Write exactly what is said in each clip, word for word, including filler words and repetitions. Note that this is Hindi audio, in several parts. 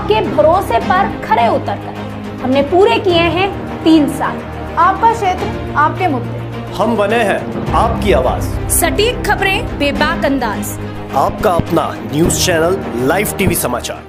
आपके भरोसे पर खरे उतरकर हमने पूरे किए हैं तीन साल। आपका क्षेत्र, आपके मुद्दे, हम बने हैं आपकी आवाज। सटीक खबरें, बेबाक अंदाज, आपका अपना न्यूज चैनल लाइव टीवी समाचार।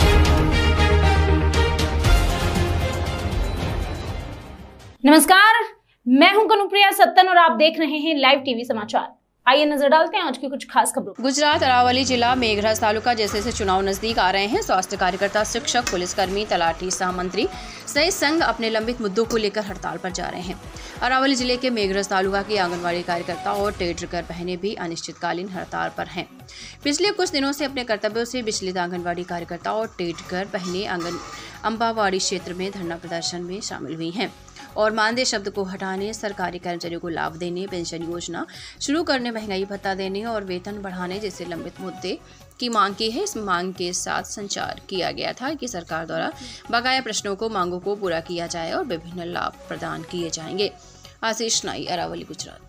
नमस्कार, मैं हूं कनुप्रिया सत्तन और आप देख रहे हैं लाइव टीवी समाचार। आइए नजर डालते हैं आज की कुछ खास खबरों। गुजरात अरावली जिला मेघरज तालुका जैसे जैसे चुनाव नजदीक आ रहे हैं, स्वास्थ्य कार्यकर्ता, शिक्षक, पुलिसकर्मी, तलाटी, सहमंत्री सहित संघ अपने लंबित मुद्दों को लेकर हड़ताल पर जा रहे हैं। अरावली जिले के मेघरज तालुका की आंगनबाड़ी कार्यकर्ता और टेडरकर बहनें भी अनिश्चितकालीन हड़ताल पर हैं। पिछले कुछ दिनों से अपने कर्तव्यों से विचलित आंगनबाड़ी कार्यकर्ता और टेडरकर बहनें आंगन अम्बावाड़ी क्षेत्र में धरना प्रदर्शन में शामिल हुई हैं और मानदेय शब्द को हटाने, सरकारी कर्मचारियों को लाभ देने, पेंशन योजना शुरू करने, महंगाई भत्ता देने और वेतन बढ़ाने जैसे लंबित मुद्दे की मांग की है। इस मांग के साथ संचार किया गया था कि सरकार द्वारा बकाया प्रश्नों को मांगों को पूरा किया जाए और विभिन्न लाभ प्रदान किए जाएंगे। आशीष नाई, अरावली, गुजरात।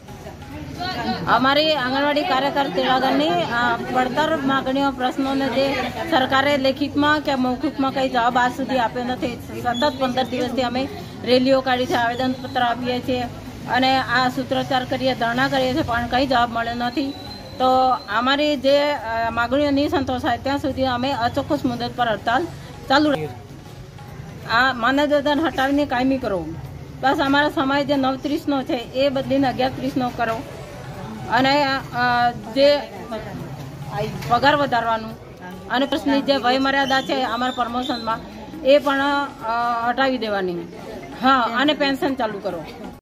અમારી આંગણવાડી કાર્યકર્તાઓની પડતર માગણીઓ પ્રશ્નોને જે સરકારે લેખિતમાં કે મૌખિકમાં કંઈ જવાબ આજ સુધી આપ્યો નથી। સતત પંદર દિવસથી અમે રેલીઓ કાઢી છે, આવેદનપત્ર આપીએ છીએ અને આ સૂત્રોચ્ચાર કરીએ, ધરણા કરીએ છીએ, પણ કંઈ જવાબ મળ્યો નથી। તો અમારી જે માગણીઓ નહીં સંતોષાય ત્યાં સુધી અમે અચોક્કસ મુદત પર હડતાલ ચાલુ રહી। આ માનદ વેતન હટાવીને કાયમી કરો, બસ અમારો સમય જે નવ ત્રીસનો છે એ બદલીને અગિયાર ત્રીસનો કરો અને જે પગાર વધારવાનું અને પ્રશ્નની જે વય મર્યાદા છે અમારા પ્રમોશનમાં એ પણ હટાવી દેવાની। હા, અને પેન્શન ચાલુ કરો।